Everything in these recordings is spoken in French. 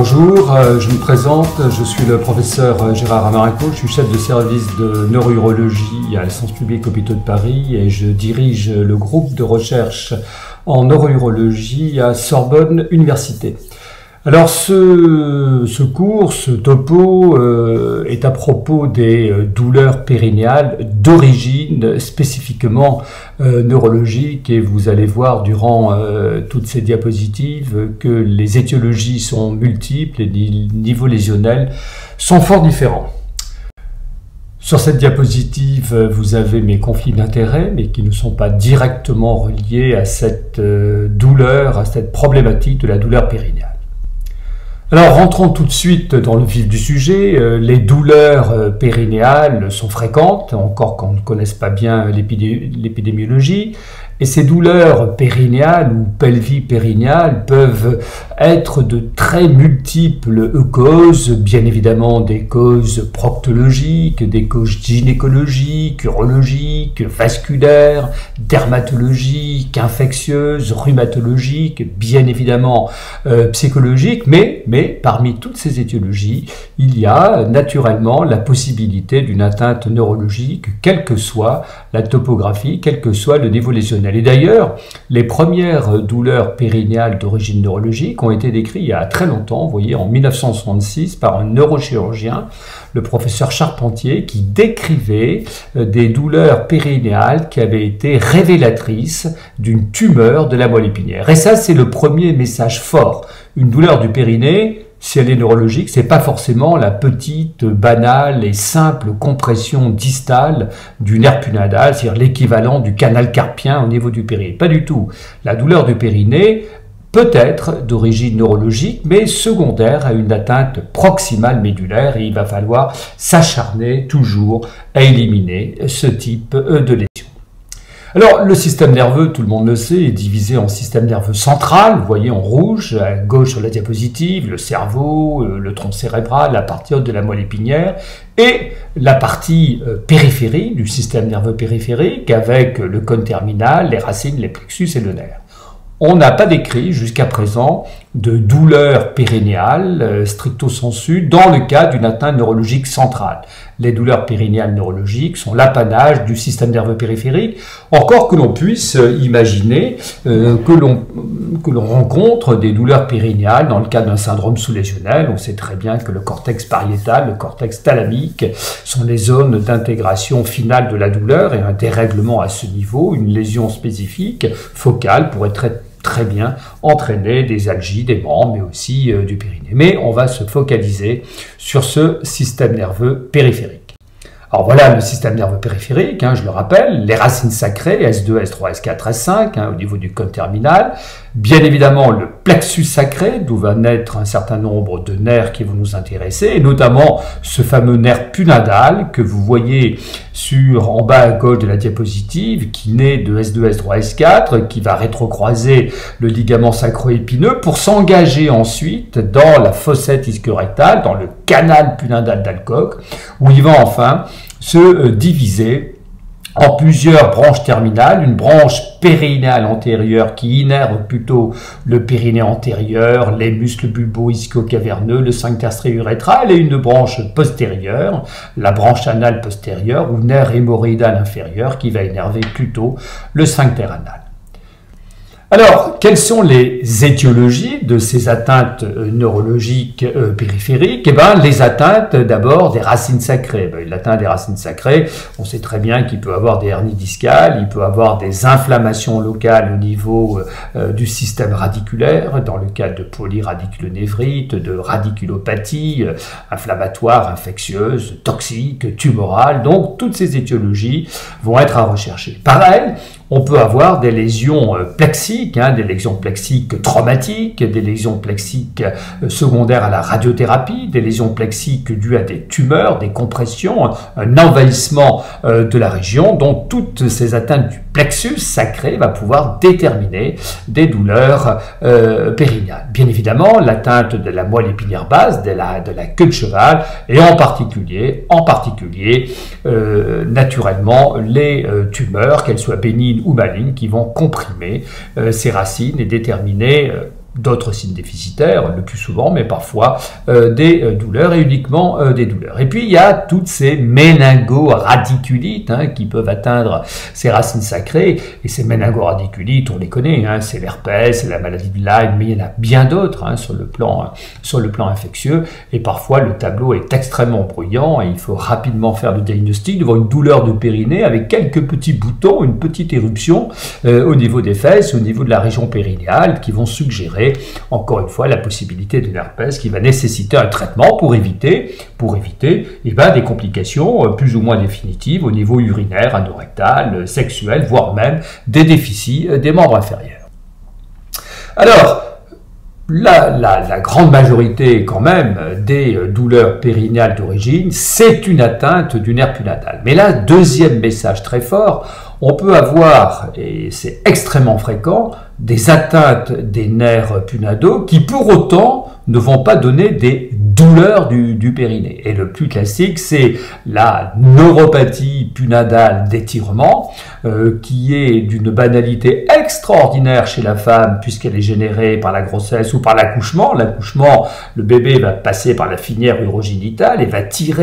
Bonjour, je me présente, je suis le professeur Gérard Amarico, je suis chef de service de neurourologie à l'Essence publique Hôpitaux de Paris et je dirige le groupe de recherche en neurourologie à Sorbonne Université. Alors ce cours, ce topo est à propos des douleurs périnéales d'origine spécifiquement neurologique et vous allez voir durant toutes ces diapositives que les étiologies sont multiples et les niveaux lésionnels sont fort différents. Sur cette diapositive, vous avez mes conflits d'intérêts, mais qui ne sont pas directement reliés à cette douleur, à cette problématique de la douleur périnéale. Alors, rentrons tout de suite dans le vif du sujet. Les douleurs périnéales sont fréquentes, encore qu'on ne connaisse pas bien l'épidémiologie. Et ces douleurs périnéales ou pelvipérinéales peuvent être de très multiples causes, bien évidemment des causes proctologiques, des causes gynécologiques, urologiques, vasculaires, dermatologiques, infectieuses, rhumatologiques, bien évidemment psychologiques, mais parmi toutes ces étiologies, il y a naturellement la possibilité d'une atteinte neurologique, quelle que soit la topographie, quel que soit le niveau lésionnel. Et d'ailleurs, les premières douleurs périnéales d'origine neurologique ont été décrites il y a très longtemps, vous voyez, en 1966, par un neurochirurgien, le professeur Charpentier, qui décrivait des douleurs périnéales qui avaient été révélatrices d'une tumeur de la moelle épinière. Et ça, c'est le premier message fort. Une douleur du périnée, si elle est neurologique, c'est pas forcément la petite, banale et simple compression distale du nerf punadal, c'est-à-dire l'équivalent du canal carpien au niveau du périnée. Pas du tout. La douleur du périnée peut être d'origine neurologique, mais secondaire à une atteinte proximale médulaire, et il va falloir s'acharner toujours à éliminer ce type de lésion. Alors, le système nerveux, tout le monde le sait, est divisé en système nerveux central, vous voyez en rouge, à gauche sur la diapositive, le cerveau, le tronc cérébral, la partie haute de la moelle épinière, et la partie périphérique du système nerveux périphérique, avec le cône terminal, les racines, les plexus et le nerf. On n'a pas décrit jusqu'à présent de douleurs périnéales stricto sensu dans le cas d'une atteinte neurologique centrale. Les douleurs périnéales neurologiques sont l'apanage du système nerveux périphérique, encore que l'on puisse imaginer que l'on rencontre des douleurs périnéales dans le cas d'un syndrome sous-lésionnel. On sait très bien que le cortex pariétal, le cortex thalamique sont les zones d'intégration finale de la douleur, et un dérèglement à ce niveau, une lésion spécifique focale pourrait très bien entraîner des algies des membres, mais aussi du périnée. Mais on va se focaliser sur ce système nerveux périphérique. Alors voilà le système nerveux périphérique, je le rappelle, les racines sacrées, S2, S3, S4, S5, au niveau du cône terminal. Bien évidemment, le plexus sacré, d'où va naître un certain nombre de nerfs qui vont nous intéresser, et notamment ce fameux nerf punadal que vous voyez en bas à gauche de la diapositive, qui naît de S2, S3, S4, qui va rétrocroiser le ligament sacro-épineux pour s'engager ensuite dans la fossette ischio-rectale, dans le canal punadal d'Alcock, où il va enfin se diviser en plusieurs branches terminales, une branche périnéale antérieure qui innerve plutôt le périnée antérieur, les muscles bulbo-ischio-caverneux, le sphincter stréo-urétral, et une branche postérieure, la branche anale postérieure ou nerf hémorroïdal inférieur qui va innerver plutôt le sphincter anal. Alors, quelles sont les étiologies de ces atteintes neurologiques périphériques? Eh bien, les atteintes d'abord des racines sacrées. L'atteinte des racines sacrées, on sait très bien qu'il peut avoir des hernies discales, il peut avoir des inflammations locales au niveau du système radiculaire, dans le cas de polyradiculonévrite, de radiculopathie inflammatoire, infectieuse, toxique, tumorale. Donc, toutes ces étiologies vont être à rechercher. Pareil, on peut avoir des lésions plexiques, des lésions plexiques traumatiques, des lésions plexiques secondaires à la radiothérapie, des lésions plexiques dues à des tumeurs, des compressions, un envahissement de la région. Donc toutes ces atteintes du plexus sacré va pouvoir déterminer des douleurs périnéales. Bien évidemment, l'atteinte de la moelle épinière basse, de la queue de cheval, et en particulier naturellement les tumeurs, qu'elles soient bénignes ou malignes, qui vont comprimer ces racines et déterminer d'autres signes déficitaires, le plus souvent, mais parfois des douleurs et uniquement des douleurs. Et puis il y a toutes ces méningo-radiculites qui peuvent atteindre ces racines sacrées, et ces méningo-radiculites, on les connaît, c'est l'herpès, c'est la maladie de Lyme, mais il y en a bien d'autres sur le plan infectieux, et parfois le tableau est extrêmement bruyant, et il faut rapidement faire le diagnostic devant une douleur de périnée avec quelques petits boutons, une petite éruption au niveau des fesses, au niveau de la région périnéale, qui vont suggérer encore une fois la possibilité d'une herpès qui va nécessiter un traitement pour éviter des complications plus ou moins définitives au niveau urinaire, anorectal, sexuel, voire même des déficits des membres inférieurs. Alors, la grande majorité quand même des douleurs périnéales d'origine, c'est une atteinte du nerf punadal. Mais là, deuxième message très fort, on peut avoir, et c'est extrêmement fréquent, des atteintes des nerfs punadaux qui pour autant ne vont pas donner des douleurs du périnée. Et le plus classique, c'est la neuropathie punadale d'étirement, qui est d'une banalité extraordinaire chez la femme, puisqu'elle est générée par la grossesse ou par l'accouchement. L'accouchement, le bébé va passer par la finière urogénitale et va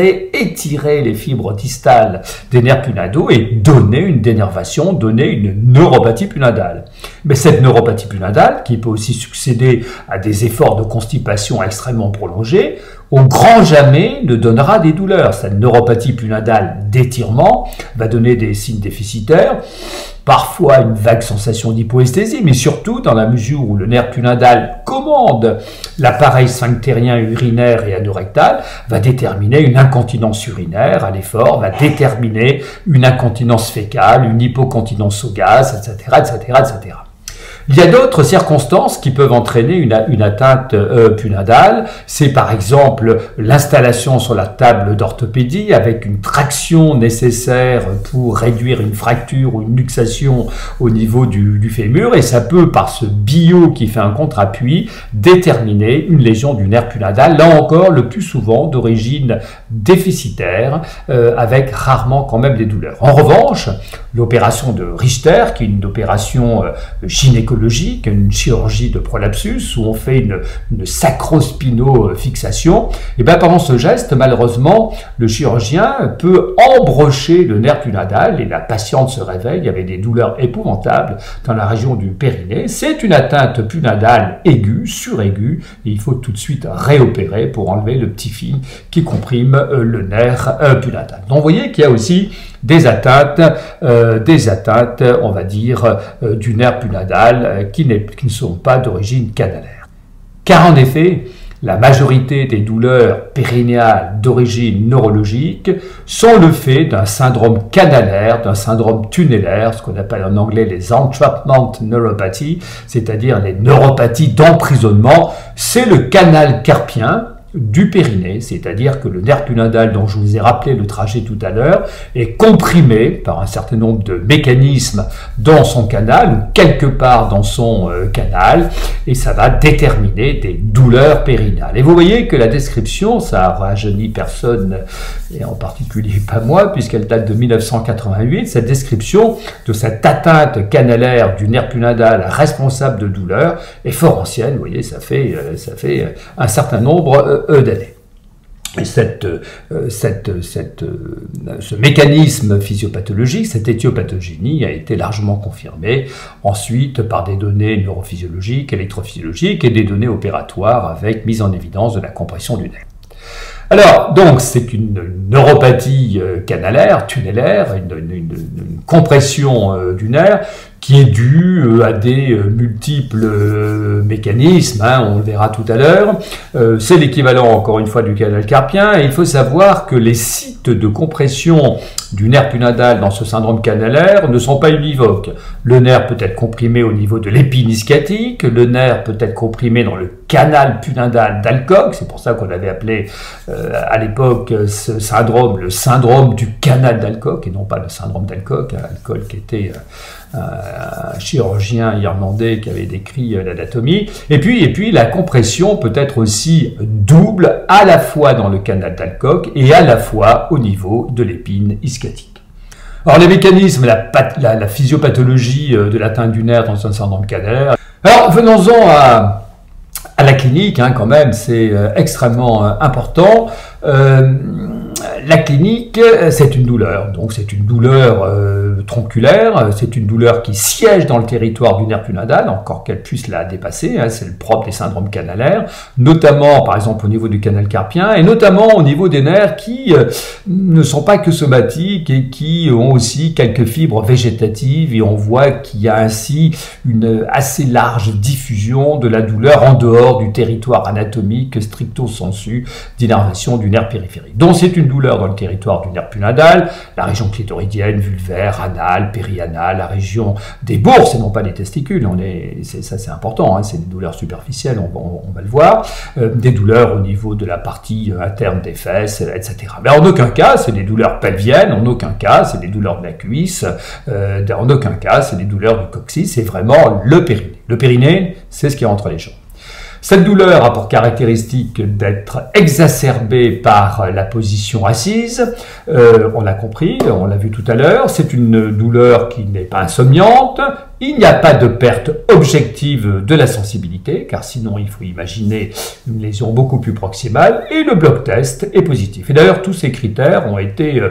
étirer les fibres distales des nerfs punadaux et donner une dénervation, donner une neuropathie punadale. Mais cette neuropathie punadale, qui peut aussi succéder à des efforts de constipation extrêmement prolongés, au grand jamais ne donnera des douleurs. Cette neuropathie punadale d'étirement va donner des signes déficitaires, parfois une vague sensation d'hypoesthésie, mais surtout dans la mesure où le nerf punadal commande l'appareil sphinctérien urinaire et anorectal, va déterminer une incontinence urinaire à l'effort, va déterminer une incontinence fécale, une hypocontinence au gaz, etc., etc., etc. Il y a d'autres circonstances qui peuvent entraîner une atteinte punadale. C'est par exemple l'installation sur la table d'orthopédie avec une traction nécessaire pour réduire une fracture ou une luxation au niveau du fémur. Et ça peut, par ce bio qui fait un contre-appui, déterminer une lésion du nerf punadal. Là encore, le plus souvent d'origine déficitaire, avec rarement quand même des douleurs. En revanche, l'opération de Richter, qui est une opération gynécologique, une chirurgie de prolapsus où on fait une sacrospino-fixation, et bien pendant ce geste, malheureusement, le chirurgien peut embrocher le nerf punadal et la patiente se réveille avec des douleurs épouvantables dans la région du périnée. C'est une atteinte punadale aiguë, suraiguë, et il faut tout de suite réopérer pour enlever le petit fil qui comprime le nerf punadal. Donc vous voyez qu'il y a aussi des atteintes, on va dire, du nerf punadal qui ne sont pas d'origine canalaire. Car en effet, la majorité des douleurs périnéales d'origine neurologique sont le fait d'un syndrome canalaire, d'un syndrome tunnellaire, ce qu'on appelle en anglais les entrapment neuropathies, c'est-à-dire les neuropathies d'emprisonnement. C'est le canal carpien du périnée, c'est-à-dire que le nerf punadal dont je vous ai rappelé le trajet tout à l'heure est comprimé par un certain nombre de mécanismes dans son canal ou quelque part dans son canal, et ça va déterminer des douleurs périnéales. Et vous voyez que la description, ça a rajeuni personne, et en particulier pas moi, puisqu'elle date de 1988, cette description de cette atteinte canalaire du nerf punadal responsable de douleurs est fort ancienne. Vous voyez, ça fait un certain nombre d'années. Et ce mécanisme physiopathologique, cette éthiopathogénie a été largement confirmée ensuite par des données neurophysiologiques, électrophysiologiques et des données opératoires avec mise en évidence de la compression du nerf. Alors, donc, c'est une neuropathie canalaire, tunnellaire, une compression du nerf qui est due à des multiples mécanismes, on le verra tout à l'heure. C'est l'équivalent, encore une fois, du canal carpien, et il faut savoir que les sites de compression du nerf punadal dans ce syndrome canalaire ne sont pas univoques. Le nerf peut être comprimé au niveau de l'épine ischiatique, le nerf peut être comprimé dans le canal punadal d'Alcock, c'est pour ça qu'on avait appelé à l'époque ce syndrome le syndrome du canal d'Alcock, et non pas le syndrome d'Alcock. Alcock était un chirurgien irlandais qui avait décrit l'anatomie. Et puis la compression peut être aussi double, à la fois dans le canal d'Alcock et à la fois au niveau de l'épine ischiatique. Alors les mécanismes, la physiopathologie de l'atteinte du nerf dans un syndrome canalaire. Alors venons-en à la clinique, hein, quand même, c'est extrêmement important. La clinique, c'est une douleur, donc c'est une douleur tronculaire, c'est une douleur qui siège dans le territoire du nerf pudendal, encore qu'elle puisse la dépasser, hein, c'est le propre des syndromes canalaires, notamment par exemple au niveau du canal carpien, et notamment au niveau des nerfs qui ne sont pas que somatiques et qui ont aussi quelques fibres végétatives, et on voit qu'il y a ainsi une assez large diffusion de la douleur en dehors du territoire anatomique stricto sensu d'innervation du nerf périphérique. Donc c'est une douleur dans le territoire du nerf pudendal, la région clitoridienne, vulvaire, anale, périanale, la région des bourses et non pas des testicules. Ça c'est important, hein, c'est des douleurs superficielles, on va le voir, des douleurs au niveau de la partie interne des fesses, etc. Mais en aucun cas c'est des douleurs pelviennes, en aucun cas c'est des douleurs de la cuisse, en aucun cas c'est des douleurs du coccyx, c'est vraiment le périnée. Le périnée, c'est ce qui est entre les jambes. Cette douleur a pour caractéristique d'être exacerbée par la position assise, on l'a compris, on l'a vu tout à l'heure, c'est une douleur qui n'est pas insomniante, il n'y a pas de perte objective de la sensibilité, car sinon il faut imaginer une lésion beaucoup plus proximale, et le bloc test est positif. Et d'ailleurs tous ces critères ont été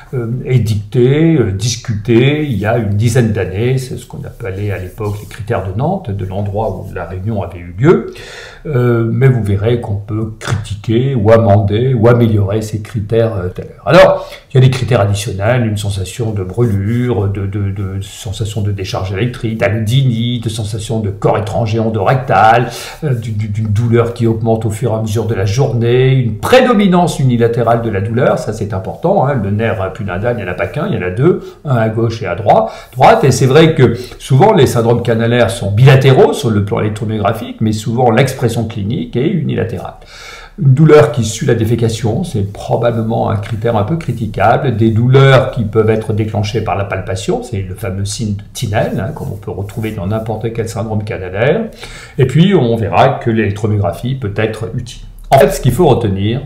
édictés, discutés il y a une dizaine d'années, c'est ce qu'on appelait à l'époque les critères de Nantes, de l'endroit où la réunion avait eu lieu. Mais vous verrez qu'on peut critiquer ou amender ou améliorer ces critères tout à l'heure. Alors, il y a des critères additionnels, une sensation de brûlure, de sensation de décharge électrique, d'allodynie, de sensation de corps étranger endorectal, d'une douleur qui augmente au fur et à mesure de la journée, une prédominance unilatérale de la douleur, ça c'est important, hein, le nerf pudendal, il n'y en a pas qu'un, il y en a deux, un à gauche et à droite, et c'est vrai que souvent les syndromes canalaires sont bilatéraux sur le plan électromyographique, mais souvent l'expression clinique est unilatérale. Une douleur qui suit la défécation, c'est probablement un critère un peu critiquable. Des douleurs qui peuvent être déclenchées par la palpation, c'est le fameux signe de Tinel, hein, comme on peut retrouver dans n'importe quel syndrome canalaire. Et puis, on verra que l'électromyographie peut être utile. En fait, ce qu'il faut retenir,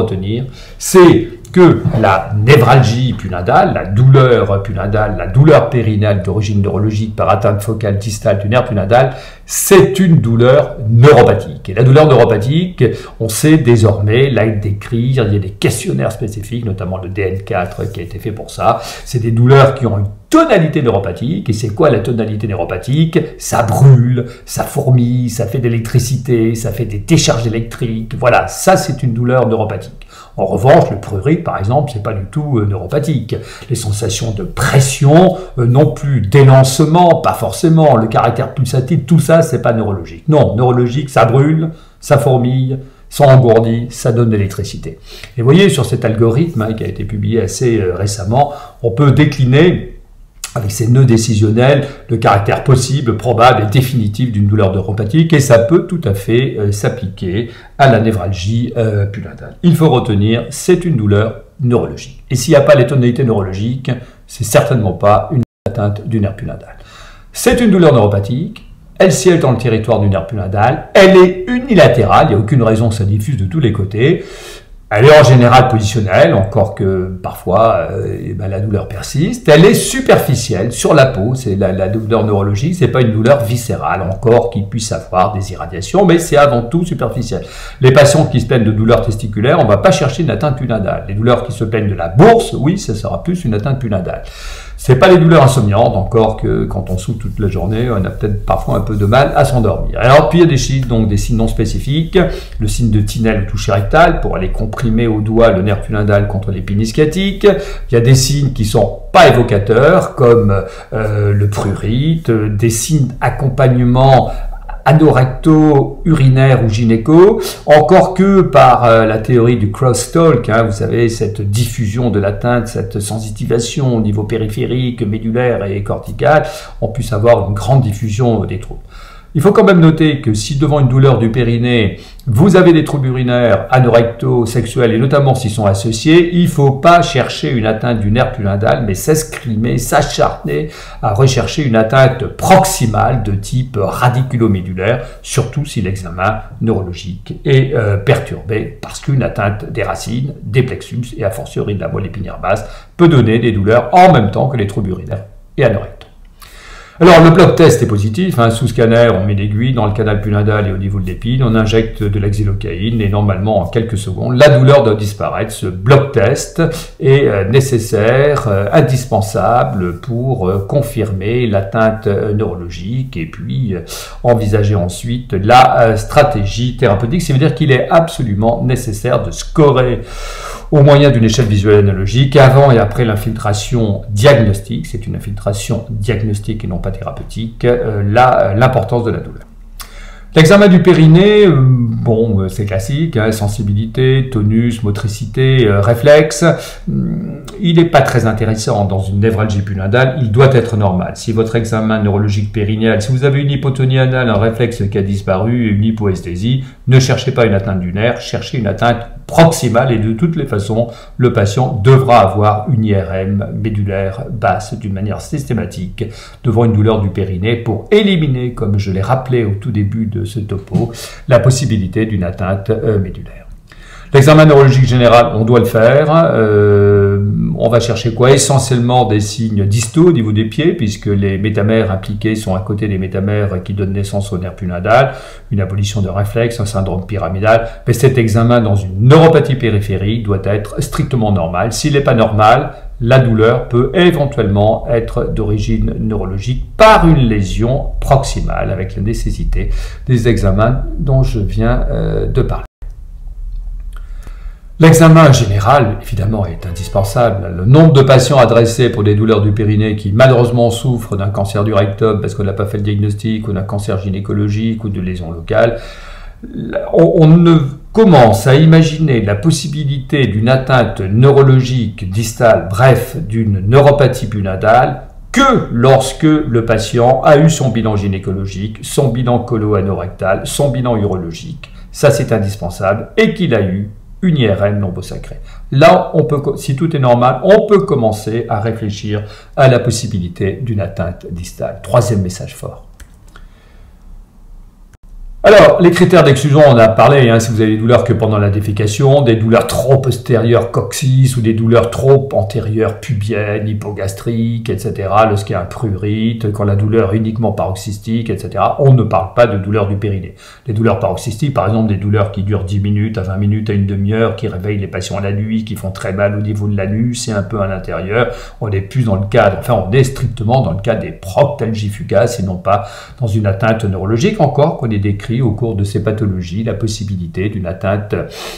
c'est que la névralgie pudendale, la douleur pudendale, la douleur périnale d'origine neurologique par atteinte focale distale du nerf pudendal, c'est une douleur neuropathique. Et la douleur neuropathique, on sait désormais la décrire, il y a des questionnaires spécifiques, notamment le DN4 qui a été fait pour ça. C'est des douleurs qui ont une tonalité neuropathique. Et c'est quoi la tonalité neuropathique? Ça brûle, ça fourmille, ça fait de l'électricité, ça fait des décharges électriques. Voilà, ça c'est une douleur neuropathique. En revanche, le prurite, par exemple, c'est pas du tout neuropathique. Les sensations de pression, non plus d'élancement, pas forcément. Le caractère pulsatif, tout ça, c'est pas neurologique. Non, neurologique, ça brûle, ça fourmille, ça engourdit, ça donne de l'électricité. Et vous voyez, sur cet algorithme hein, qui a été publié assez récemment, on peut décliner avec ces nœuds décisionnels, le caractère possible, probable et définitif d'une douleur neuropathique, et ça peut tout à fait s'appliquer à la névralgie pudendale. Il faut retenir, c'est une douleur neurologique. Et s'il n'y a pas les tonalités neurologiques, c'est certainement pas une atteinte du nerf pudendal. C'est une douleur neuropathique, elle siège dans le territoire du nerf pudendal, elle est unilatérale, il n'y a aucune raison que ça diffuse de tous les côtés. Elle est en général positionnelle, encore que parfois la douleur persiste. Elle est superficielle sur la peau, c'est la douleur neurologique, c'est pas une douleur viscérale, encore qu'il puisse avoir des irradiations, mais c'est avant tout superficiel. Les patients qui se plaignent de douleurs testiculaires, on va pas chercher une atteinte pudendale. Les douleurs qui se plaignent de la bourse, oui, ça sera plus une atteinte pudendale. C'est pas les douleurs insomniantes, encore que quand on souffle toute la journée, on a peut-être parfois un peu de mal à s'endormir. Alors, puis il y a des signes non spécifiques, le signe de Tinel ou toucher rectal pour aller comprimer au doigt le nerf pudendal contre l'épine sciatique. Il y a des signes qui sont pas évocateurs, comme le prurite, des signes d'accompagnement anorecto, urinaire ou gynéco, encore que par la théorie du crosstalk, hein, vous savez, cette diffusion de l'atteinte, cette sensitivation au niveau périphérique, médulaire et cortical, on puisse avoir une grande diffusion des troubles. Il faut quand même noter que si devant une douleur du périnée, vous avez des troubles urinaires, anorecto, sexuels, et notamment s'ils sont associés, il ne faut pas chercher une atteinte du nerf pudendal, mais s'escrimer, s'acharner à rechercher une atteinte proximale de type radiculomédulaire, surtout si l'examen neurologique est perturbé, parce qu'une atteinte des racines, des plexus et a fortiori de la moelle épinière basse peut donner des douleurs en même temps que les troubles urinaires et anorectaux. Alors, le bloc test est positif. Sous scanner, on met l'aiguille dans le canal punadal et au niveau de l'épine, on injecte de la xylocaïne et normalement, en quelques secondes, la douleur doit disparaître. Ce bloc test est nécessaire, indispensable pour confirmer l'atteinte neurologique et puis envisager ensuite la stratégie thérapeutique. Ça veut dire qu'il est absolument nécessaire de scorer au moyen d'une échelle visuelle analogique, avant et après l'infiltration diagnostique, c'est une infiltration diagnostique et non pas thérapeutique, l'importance de la douleur. L'examen du périnée, bon, c'est classique, sensibilité, tonus, motricité, réflexe. Il n'est pas très intéressant dans une névralgie punadale, il doit être normal. Si votre examen neurologique périnéal, si vous avez une hypotonie anale, un réflexe qui a disparu, une hypoesthésie, ne cherchez pas une atteinte du nerf, cherchez une atteinte proximale et de toutes les façons, le patient devra avoir une IRM médulaire basse d'une manière systématique devant une douleur du périnée pour éliminer, comme je l'ai rappelé au tout début de ce topo, la possibilité d'une atteinte médulaire. L'examen neurologique général, on doit le faire. On va chercher quoi? Essentiellement des signes distaux au niveau des pieds, puisque les métamères impliqués sont à côté des métamères qui donnent naissance au nerf punadal, une abolition de réflexe, un syndrome pyramidal. Mais cet examen dans une neuropathie périphérique doit être strictement normal. S'il n'est pas normal, la douleur peut éventuellement être d'origine neurologique par une lésion proximale, avec la nécessité des examens dont je viens de parler. L'examen général, évidemment, est indispensable. Le nombre de patients adressés pour des douleurs du périnée qui, malheureusement, souffrent d'un cancer du rectum parce qu'on n'a pas fait le diagnostic, ou d'un cancer gynécologique, ou de lésions locales, on ne commence à imaginer la possibilité d'une atteinte neurologique distale, bref, d'une neuropathie punadale, que lorsque le patient a eu son bilan gynécologique, son bilan colo-anorectal, son bilan urologique. Ça, c'est indispensable, et qu'il a eu une IRM lombosacrée. Là, on peut, si tout est normal, on peut commencer à réfléchir à la possibilité d'une atteinte distale. Troisième message fort. Alors, les critères d'exclusion, on a parlé, si vous avez des douleurs que pendant la défécation, des douleurs trop postérieures coccyx ou des douleurs trop antérieures pubiennes, hypogastriques, etc., lorsqu'il y a un prurite, quand la douleur est uniquement paroxystique, etc., on ne parle pas de douleurs du périnée. Les douleurs paroxystiques, par exemple, des douleurs qui durent 10 minutes à 20 minutes à une demi-heure, qui réveillent les patients à la nuit, qui font très mal au niveau de l'anus et un peu à l'intérieur, on n'est plus dans le cadre, on est strictement dans le cadre des proctalgies fugaces et non pas dans une atteinte neurologique, encore qu'on ait décrit au cours de ces pathologies la possibilité d'une atteinte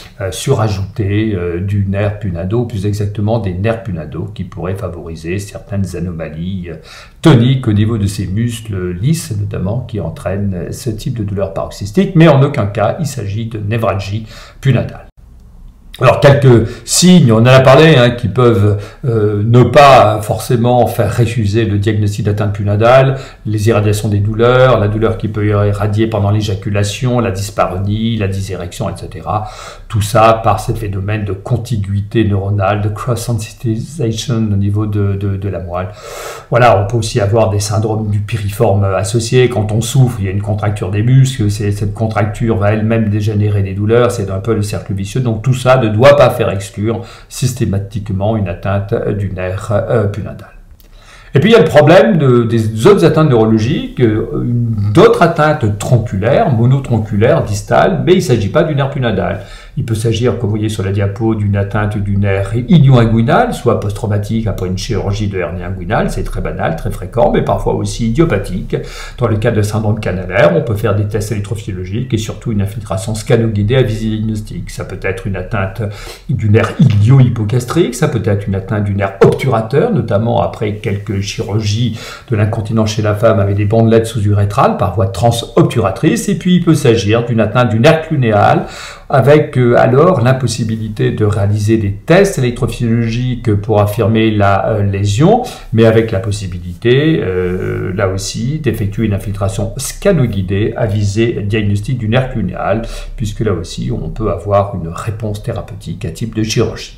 surajoutée du nerf punado, plus exactement des nerfs punado, qui pourraient favoriser certaines anomalies toniques au niveau de ces muscles lisses, notamment, qui entraînent ce type de douleur paroxystique, mais en aucun cas il s'agit de névralgie punadale. Alors, quelques signes, on en a parlé, qui peuvent ne pas forcément faire refuser le diagnostic d'atteinte punadale, les irradiations des douleurs, la douleur qui peut irradier pendant l'éjaculation, la dyspareunie, la dysérection, etc. Tout ça par ce phénomène de contiguïté neuronale, de cross-sensitization au niveau de la moelle. Voilà, on peut aussi avoir des syndromes du piriforme associés. Quand on souffre, il y a une contracture des muscles, cette contracture va elle-même générer des douleurs, c'est un peu le cercle vicieux. Donc tout ça ne doit pas faire exclure systématiquement une atteinte du nerf punadal. Et puis il y a le problème des autres atteintes neurologiques, d'autres atteintes tronculaires, monotronculaires, distales, mais il ne s'agit pas du nerf punadal. Il peut s'agir, comme vous voyez sur la diapo, d'une atteinte du nerf ilio-inguinal, soit post-traumatique après une chirurgie de hernie inguinale, c'est très banal, très fréquent, mais parfois aussi idiopathique. Dans le cas de syndrome canalaire, on peut faire des tests électrophysiologiques et surtout une infiltration scanoguidée à visée diagnostique. Ça peut être une atteinte du nerf ilio-hypogastrique, ça peut être une atteinte du nerf obturateur, notamment après quelques chirurgies de l'incontinence chez la femme avec des bandelettes sous-urétrales par voie transobturatrice, et puis il peut s'agir d'une atteinte du nerf clunéal, avec alors l'impossibilité de réaliser des tests électrophysiologiques pour affirmer la lésion, mais avec la possibilité, là aussi, d'effectuer une infiltration scanoguidée à visée diagnostic du nerf clunéal, puisque là aussi, on peut avoir une réponse thérapeutique à type de chirurgie.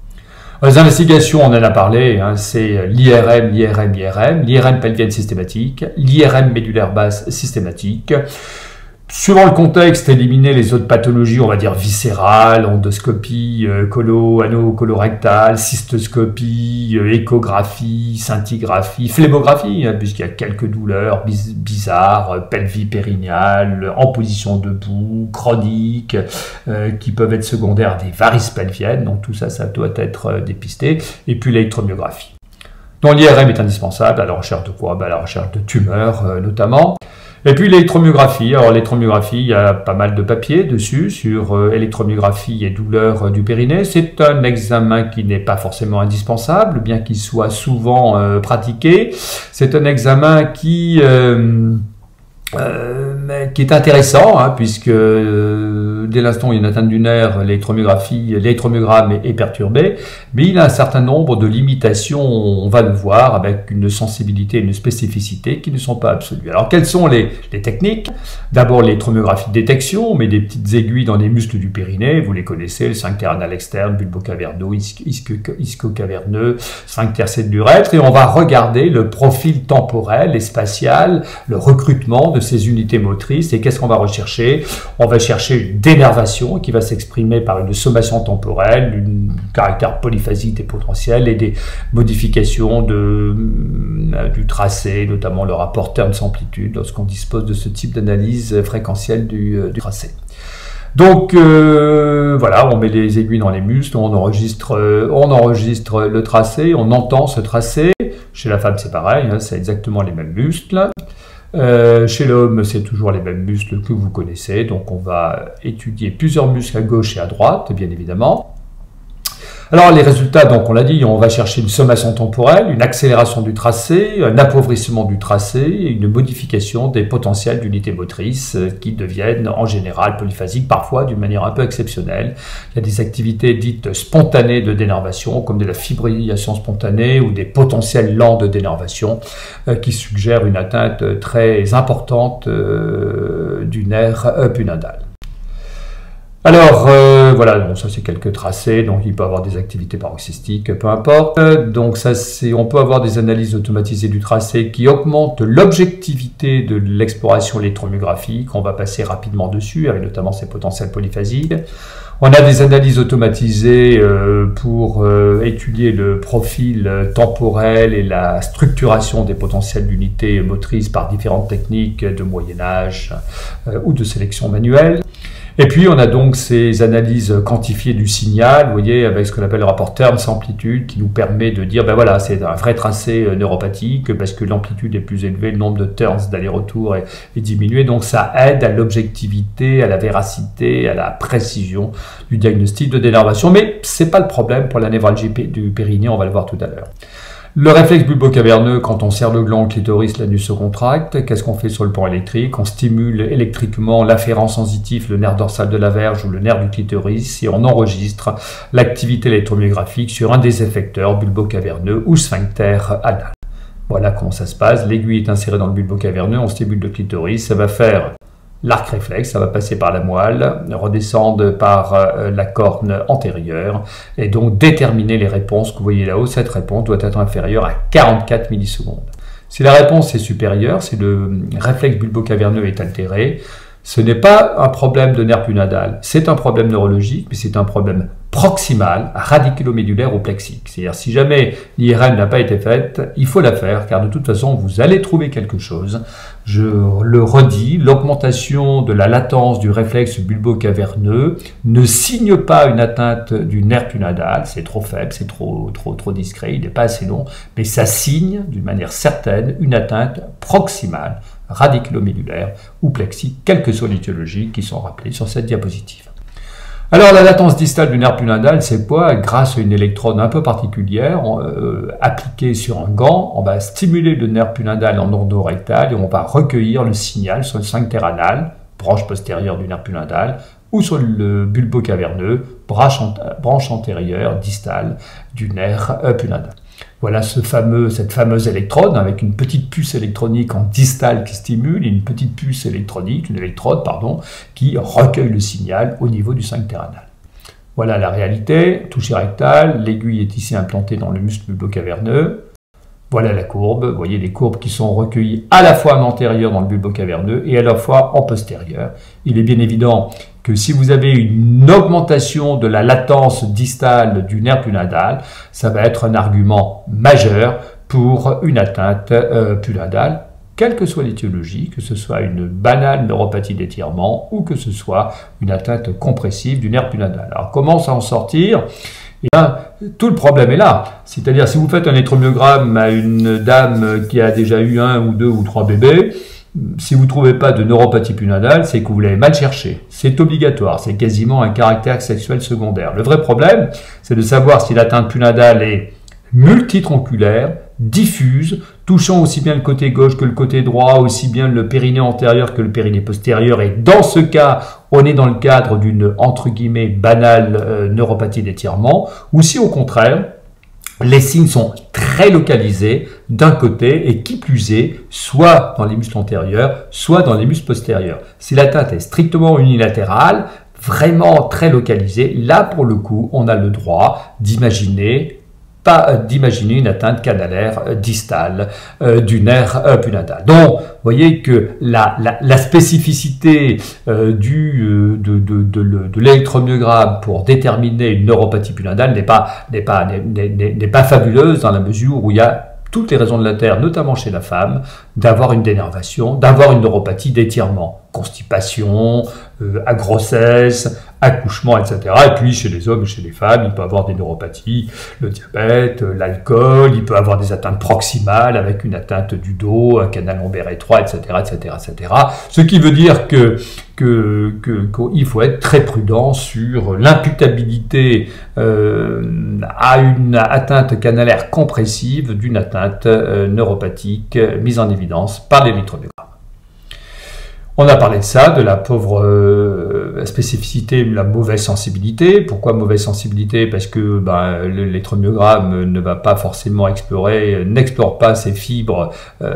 Les investigations, on en a parlé, c'est l'IRM, l'IRM pelvienne systématique, l'IRM médulaire basse systématique. Suivant le contexte, éliminer les autres pathologies, on va dire viscérales, endoscopie, colorectale, cystoscopie, échographie, scintigraphie, phlébographie, puisqu'il y a quelques douleurs bizarres, pelvis périnéale, en position debout, chroniques, qui peuvent être secondaires des varices pelviennes. Donc tout ça, ça doit être dépisté. Et puis l'électromyographie. Donc l'IRM est indispensable à la recherche de quoi? À la recherche de tumeurs notamment. Et puis l'électromyographie. Alors l'électromyographie, il y a pas mal de papiers dessus sur électromyographie et douleurs du périnée. C'est un examen qui n'est pas forcément indispensable, bien qu'il soit souvent pratiqué. C'est un examen qui est intéressant, puisque dès l'instant où il y a une atteinte du nerf, l'électromyogramme est perturbé, mais il a un certain nombre de limitations, on va le voir, avec une sensibilité et une spécificité qui ne sont pas absolues. Alors quelles sont les techniques? D'abord l'électromyographie de détection, on met des petites aiguilles dans les muscles du périnée, vous les connaissez, le sphincter anal externe, bulbo-caverneux, ischio-caverneux, sphincter c'est de l'urètre, et on va regarder le profil temporel et spatial, le recrutement de ces unités motrices. Et qu'est-ce qu'on va rechercher? On va chercher une dénervation qui va s'exprimer par une sommation temporelle, un caractère polyphasique des potentiels et des modifications du tracé, notamment le rapport termes-amplitude, lorsqu'on dispose de ce type d'analyse fréquentielle du tracé. Donc voilà, on met les aiguilles dans les muscles, on enregistre le tracé, on entend ce tracé. Chez la femme c'est pareil, c'est exactement les mêmes muscles. Chez l'homme, c'est toujours les mêmes muscles que vous connaissez, donc on va étudier plusieurs muscles à gauche et à droite, bien évidemment. Alors les résultats, donc on l'a dit, on va chercher une sommation temporelle, une accélération du tracé, un appauvrissement du tracé et une modification des potentiels d'unités motrices qui deviennent en général polyphasiques, parfois d'une manière un peu exceptionnelle. Il y a des activités dites spontanées de dénervation, comme de la fibrillation spontanée ou des potentiels lents de dénervation qui suggèrent une atteinte très importante du nerf punodal. Alors, voilà, bon, ça c'est quelques tracés, donc il peut avoir des activités paroxystiques, peu importe. Donc ça on peut avoir des analyses automatisées du tracé qui augmentent l'objectivité de l'exploration électromyographique. On va passer rapidement dessus, avec notamment ces potentiels polyphasiques. On a des analyses automatisées pour étudier le profil temporel et la structuration des potentiels d'unités motrices par différentes techniques de Moyen-Âge ou de sélection manuelle. Et puis, on a donc ces analyses quantifiées du signal, vous voyez, avec ce qu'on appelle le rapport termes-amplitude, qui nous permet de dire, ben voilà, c'est un vrai tracé neuropathique, parce que l'amplitude est plus élevée, le nombre de turns d'aller-retour est diminué, donc ça aide à l'objectivité, à la véracité, à la précision du diagnostic de dénervation. Mais c'est pas le problème pour la névralgie du périnée, on va le voir tout à l'heure. Le réflexe bulbo-caverneux, quand on serre le gland au clitoris, l'anus se contracte. Qu'est-ce qu'on fait sur le plan électrique? On stimule électriquement l'afférent sensitif, le nerf dorsal de la verge ou le nerf du clitoris, et on enregistre l'activité électromyographique sur un des effecteurs bulbo-caverneux ou sphincter anal. Voilà comment ça se passe. L'aiguille est insérée dans le bulbo-caverneux, on stimule le clitoris, ça va faire l'arc réflexe, ça va passer par la moelle, redescendre par la corne antérieure et donc déterminer les réponses que vous voyez là-haut. Cette réponse doit être inférieure à 44 millisecondes. Si la réponse est supérieure, si le réflexe bulbo-caverneux est altéré, ce n'est pas un problème de nerf punodal, c'est un problème neurologique, mais c'est un problème proximal, radiculomédulaire ou plexique. C'est-à-dire, si jamais l'IRM n'a pas été faite, il faut la faire, car de toute façon, vous allez trouver quelque chose. Je le redis, l'augmentation de la latence du réflexe bulbo-caverneux ne signe pas une atteinte du nerf punodal, c'est trop faible, c'est trop discret, il n'est pas assez long, mais ça signe d'une manière certaine une atteinte proximale, radiculomédulaire ou plexique, quelles que soient les étiologies qui sont rappelées sur cette diapositive. Alors la latence distale du nerf punodal, c'est quoi? Grâce à une électrode un peu particulière appliquée sur un gant, on va stimuler le nerf punodal en endorectal et on va recueillir le signal sur le sphincter anal, branche postérieure du nerf punodal, ou sur le bulbo-caverneux, branche antérieure distale du nerf punodal. Voilà cette fameuse électrode avec une petite puce électronique en distale qui stimule et une petite puce électronique, une électrode, pardon, qui recueille le signal au niveau du sphincter anal. Voilà la réalité, toucher rectal, l'aiguille est ici implantée dans le muscle bulbo-caverneux. Voilà la courbe, vous voyez les courbes qui sont recueillies à la fois en antérieur dans le bulbe caverneux et à la fois en postérieur. Il est bien évident que si vous avez une augmentation de la latence distale du nerf punadal, ça va être un argument majeur pour une atteinte punadale, quelle que soit l'étiologie, que ce soit une banale neuropathie d'étirement ou que ce soit une atteinte compressive du nerf punadal. Alors comment s'en sortir ? Eh bien, tout le problème est là. C'est-à-dire, si vous faites un électromyogramme à une dame qui a déjà eu 1 ou 2 ou 3 bébés, si vous ne trouvez pas de neuropathie punadale, c'est que vous l'avez mal cherché. C'est obligatoire, c'est quasiment un caractère sexuel secondaire. Le vrai problème, c'est de savoir si l'atteinte punadale est multitronculaire, diffuse, touchant aussi bien le côté gauche que le côté droit, aussi bien le périnée antérieur que le périnée postérieur. Et dans ce cas, on est dans le cadre d'une, entre guillemets, banale neuropathie d'étirement, ou si au contraire, les signes sont très localisés d'un côté et qui plus est, soit dans les muscles antérieurs, soit dans les muscles postérieurs. Si l'atteinte est strictement unilatérale, vraiment très localisée, là pour le coup, on a le droit d'imaginer une atteinte canalaire distale du nerf punadal. Donc, vous voyez que la spécificité de l'électromyogramme pour déterminer une neuropathie punadale n'est pas fabuleuse dans la mesure où il y a toutes les raisons de la Terre, notamment chez la femme, d'avoir une dénervation, d'avoir une neuropathie d'étirement, constipation, à grossesse, accouchement, etc. Et puis chez les hommes et chez les femmes, il peut avoir des neuropathies, le diabète, l'alcool, il peut avoir des atteintes proximales avec une atteinte du dos, un canal lombaire étroit, etc., etc., etc. Ce qui veut dire qu'il faut être très prudent sur l'imputabilité à une atteinte canalaire compressive d'une atteinte neuropathique mise en évidence par l'électromyogramme. On a parlé de ça, de la pauvre spécificité, la mauvaise sensibilité. Pourquoi mauvaise sensibilité? Parce que l'électromyogramme ne va pas forcément n'explore pas ces fibres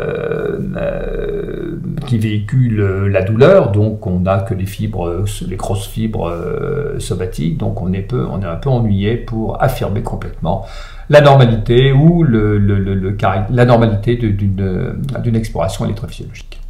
qui véhiculent la douleur. Donc on n'a que les grosses fibres somatiques. Donc on est un peu ennuyé pour affirmer complètement la normalité ou la normalité d'une exploration électrophysiologique.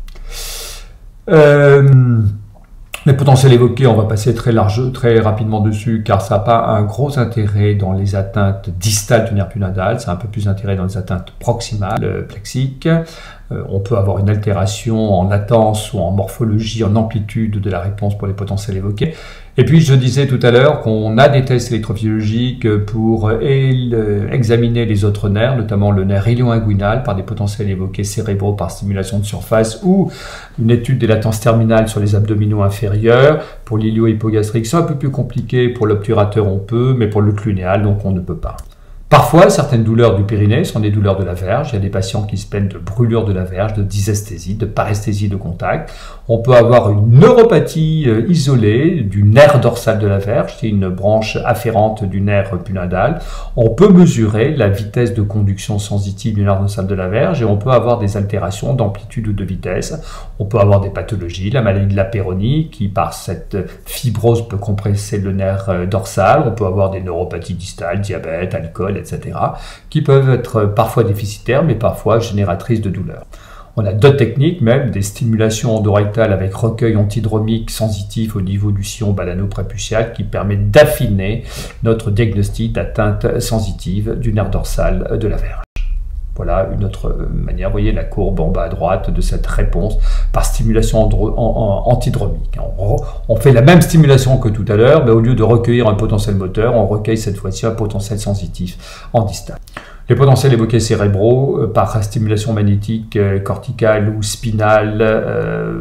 Les potentiels évoqués, on va passer très rapidement dessus, car ça n'a pas un gros intérêt dans les atteintes distales du nerf punadal, ça a un peu plus d'intérêt dans les atteintes proximales, plexiques. On peut avoir une altération en latence ou en morphologie, en amplitude de la réponse pour les potentiels évoqués. Et puis, je disais tout à l'heure qu'on a des tests électrophysiologiques pour examiner les autres nerfs, notamment le nerf ilio-inguinal par des potentiels évoqués cérébraux par stimulation de surface ou une étude des latences terminales sur les abdominaux inférieurs. Pour l'ilio-hypogastrique, c'est un peu plus compliqué. Pour l'obturateur, on peut, mais pour le clunéal, donc on ne peut pas. Parfois, certaines douleurs du périnée sont des douleurs de la verge. Il y a des patients qui se plaignent de brûlure de la verge, de dysesthésie, de paresthésie de contact. On peut avoir une neuropathie isolée du nerf dorsal de la verge, c'est une branche afférente du nerf punadal. On peut mesurer la vitesse de conduction sensitive du nerf dorsal de la verge et on peut avoir des altérations d'amplitude ou de vitesse. On peut avoir des pathologies, la maladie de la péronie qui, par cette fibrose, peut compresser le nerf dorsal. On peut avoir des neuropathies distales, diabète, alcool, etc., qui peuvent être parfois déficitaires, mais parfois génératrices de douleur. On a d'autres techniques, même des stimulations endorectales avec recueil antidromique sensitif au niveau du sillon balano-prépucial qui permettent d'affiner notre diagnostic d'atteinte sensitive du nerf dorsal de la verge. Voilà une autre manière, vous voyez la courbe en bas à droite de cette réponse par stimulation antidromique. On fait la même stimulation que tout à l'heure, mais au lieu de recueillir un potentiel moteur, on recueille cette fois-ci un potentiel sensitif en distal. Les potentiels évoqués cérébraux par stimulation magnétique corticale ou spinale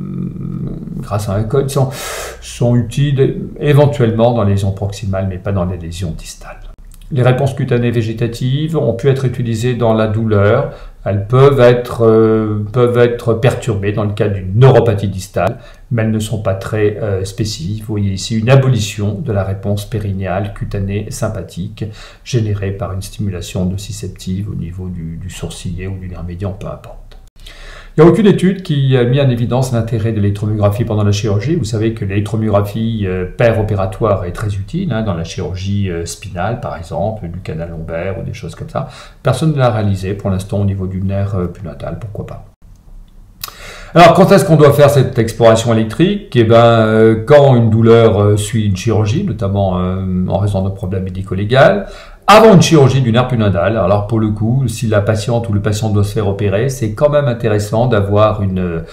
grâce à un code sont utiles éventuellement dans les lésions proximales, mais pas dans les lésions distales. Les réponses cutanées végétatives ont pu être utilisées dans la douleur. Elles peuvent être perturbées dans le cas d'une neuropathie distale, mais elles ne sont pas très spécifiques. Vous voyez ici une abolition de la réponse périnéale cutanée sympathique générée par une stimulation nociceptive au niveau du sourcilier ou du nerf médian, peu importe. Il n'y a aucune étude qui a mis en évidence l'intérêt de l'électromyographie pendant la chirurgie. Vous savez que l'électromyographie opératoire est très utile, dans la chirurgie spinale, par exemple, du canal lombaire ou des choses comme ça. Personne ne l'a réalisé pour l'instant au niveau du nerf punatal, pourquoi pas. Alors, quand est-ce qu'on doit faire cette exploration électrique? Eh bien, quand une douleur suit une chirurgie, notamment en raison d'un problème médico-légal, avant une chirurgie du nerf pudendal. Alors, pour le coup, si la patiente ou le patient doit se faire opérer, c'est quand même intéressant d'avoir une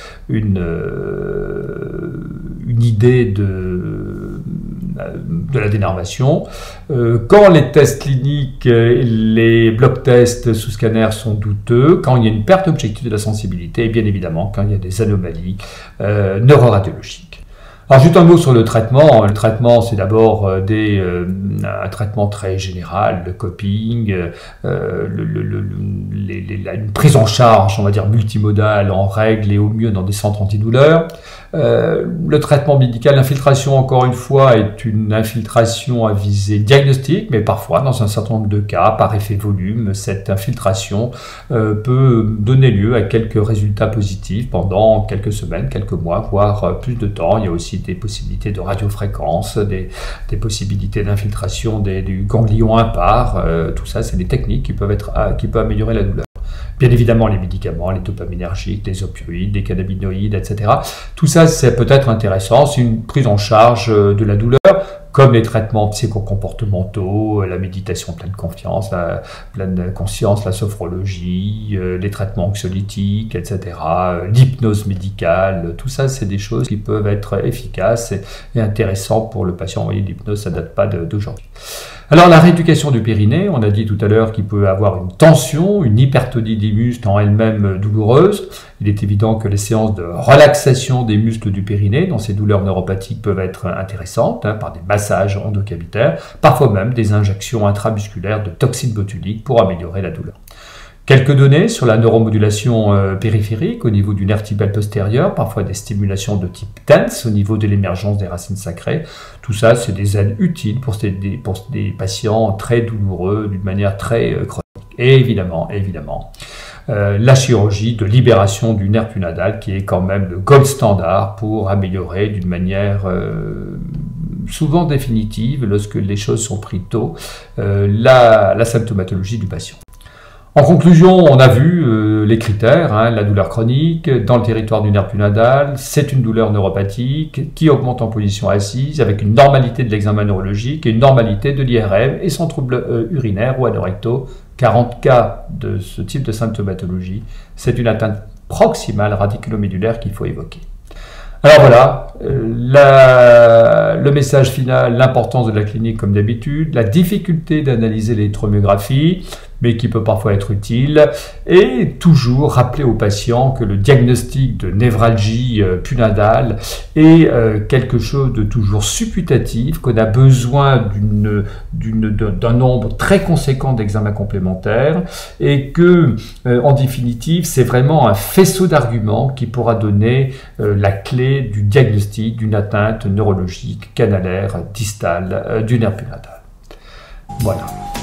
idée de la dénervation. Quand les tests cliniques, les blocs tests sous scanner sont douteux, quand il y a une perte objective de la sensibilité, et bien évidemment quand il y a des anomalies neuroradiologiques. Alors juste un mot sur le traitement. Le traitement, c'est d'abord un traitement très général, le coping, une prise en charge, on va dire multimodale, en règle et au mieux dans des centres antidouleurs. Le traitement médical, l'infiltration, encore une fois, est une infiltration à visée diagnostique, mais parfois, dans un certain nombre de cas, par effet volume, cette infiltration peut donner lieu à quelques résultats positifs pendant quelques semaines, quelques mois, voire plus de temps. Il y a aussi des possibilités de radiofréquence, des possibilités d'infiltration du ganglion impar. Tout ça, c'est des techniques qui peuvent améliorer la douleur. Bien évidemment, les médicaments, les dopaminergiques, les opioïdes, les cannabinoïdes, etc. Tout ça, c'est peut-être intéressant. C'est une prise en charge de la douleur, comme les traitements psychocomportementaux, la méditation pleine conscience, la sophrologie, les traitements anxiolytiques, etc., l'hypnose médicale. Tout ça, c'est des choses qui peuvent être efficaces et intéressantes pour le patient. Vous voyez, l'hypnose, ça ne date pas d'aujourd'hui. Alors, la rééducation du périnée, on a dit tout à l'heure qu'il peut avoir une tension, une hypertonie des muscles en elle-même douloureuse. Il est évident que les séances de relaxation des muscles du périnée dans ces douleurs neuropathiques peuvent être intéressantes, par des massages endocavitaires, parfois même des injections intramusculaires de toxines botuliques pour améliorer la douleur. Quelques données sur la neuromodulation périphérique au niveau du nerf tibial postérieur, parfois des stimulations de type TENS au niveau de l'émergence des racines sacrées. Tout ça, c'est des aides utiles pour des patients très douloureux d'une manière très chronique. Et évidemment, la chirurgie de libération du nerf pudendal qui est quand même le gold standard pour améliorer d'une manière souvent définitive, lorsque les choses sont prises tôt, la symptomatologie du patient. En conclusion, on a vu les critères, la douleur chronique dans le territoire du nerf pudendal, c'est une douleur neuropathique qui augmente en position assise avec une normalité de l'examen neurologique et une normalité de l'IRM et sans trouble urinaire ou anorecto. 40 cas de ce type de symptomatologie, c'est une atteinte proximale radiculomédulaire qu'il faut évoquer. Alors voilà, le message final, l'importance de la clinique comme d'habitude, la difficulté d'analyser l'électromyographie, mais qui peut parfois être utile, et toujours rappeler aux patients que le diagnostic de névralgie pudendale est quelque chose de toujours supputatif, qu'on a besoin d'un nombre très conséquent d'examens complémentaires, et que, en définitive, c'est vraiment un faisceau d'arguments qui pourra donner la clé du diagnostic d'une atteinte neurologique canalaire distale du nerf pudendal. Voilà.